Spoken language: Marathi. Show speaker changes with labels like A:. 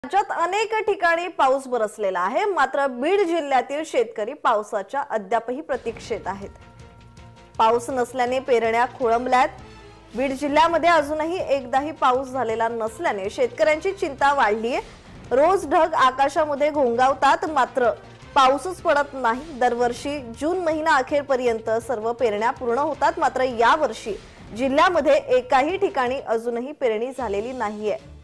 A: राज्यात अनेक ठिकाणी पाऊस बरसलेला आहे, मात्र बीड जिल्ह्यातील शेतकरी पावसाच्या अद्यापही प्रतीक्षेत आहेत। पाऊस नसल्याने पेरण्या खोळंबल्यात। बीड जिल्ह्यामध्ये अजूनही एकदाही पाऊस झालेला नसल्याने शेतकऱ्यांची चिंता वाढली आहे। रोज ढग आकाशामध्ये घोंगावतात, मात्र पाऊसच पडत नाही। दरवर्षी जून महिना अखेरपर्यंत सर्व पेरण्या पूर्ण होतात, मात्र यावर्षी जिल्ह्यामध्ये एकाही ठिकाणी अजूनही पेरणी झालेली नाहीये।